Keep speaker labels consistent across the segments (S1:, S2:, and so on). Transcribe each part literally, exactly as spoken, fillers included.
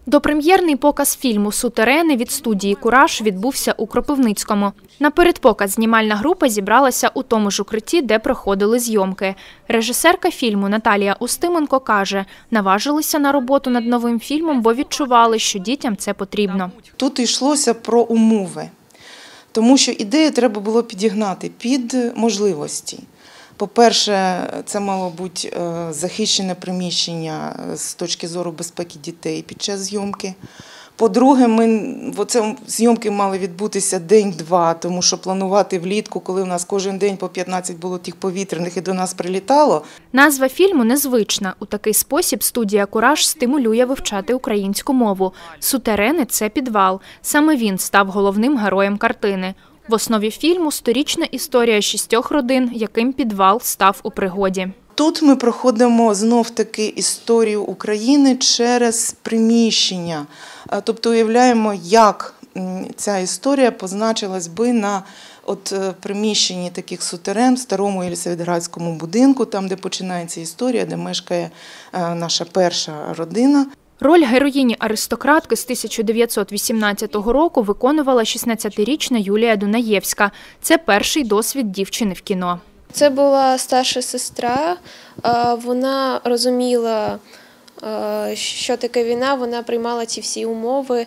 S1: Допрем'єрний показ фільму «Сутерени» від студії «Кураж» відбувся у Кропивницькому. На передпоказ знімальна група зібралася у тому ж укритті, де проходили зйомки. Режисерка фільму Наталія Устименко каже, наважилися на роботу над новим фільмом, бо відчували, що дітям це потрібно.
S2: Тут йшлося про умови, тому що ідею треба було підігнати під можливості. По-перше, це мало бути захищене приміщення з точки зору безпеки дітей під час зйомки. По-друге, ми оце, зйомки мали відбутися день-два, тому що планувати влітку, коли у нас кожен день по п'ятнадцять було тих повітряних і до нас прилітало.
S1: Назва фільму незвична. У такий спосіб студія «Кураж» стимулює вивчати українську мову. «Сутерени» – це підвал. Саме він став головним героєм картини. В основі фільму – сторічна історія шістьох родин, яким підвал став у пригоді.
S2: Тут ми проходимо знов-таки історію України через приміщення. Тобто уявляємо, як ця історія позначилась би на от приміщенні таких сутерен в старому Єлисаветградському будинку, там, де починається історія, де мешкає наша перша родина.
S1: Роль героїні-аристократки з тисяча дев'ятсот вісімнадцятого року виконувала шістнадцятирічна Юлія Дунаєвська. Це перший досвід дівчини в кіно.
S3: Це була старша сестра, вона розуміла, що таке війна, вона приймала ці всі умови,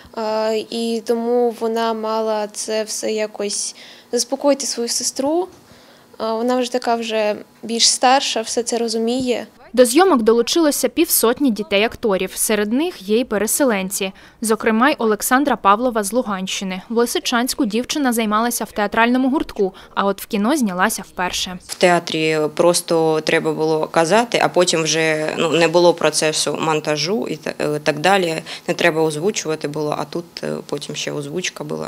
S3: і тому вона мала це все якось заспокоїти свою сестру. Вона вже така вже більш старша, все це розуміє.
S1: До зйомок долучилося півсотні дітей-акторів. Серед них є й переселенці. Зокрема, й Олександра Павлова з Луганщини. В Лисичанську дівчина займалася в театральному гуртку, а от в кіно знялася вперше.
S4: В театрі просто треба було казати, а потім вже ну, не було процесу монтажу і так далі. Не треба озвучувати було, а тут потім ще озвучка була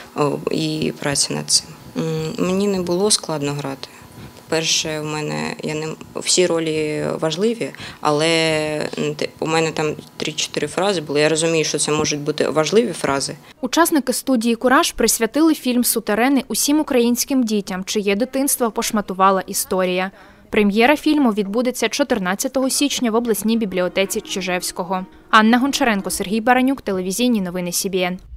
S4: і праця над цим. Мені не було складно грати. Перше, у мене я не всі ролі важливі, але у мене там три-чотири фрази були. Я розумію, що це можуть бути важливі фрази.
S1: Учасники студії «Кураж» присвятили фільм «Сутерени» усім українським дітям, чиє дитинство пошматувала історія. Прем'єра фільму відбудеться чотирнадцятого січня в обласній бібліотеці Чижевського. Анна Гончаренко, Сергій Баранюк, телевізійні новини Сі Бі Ен.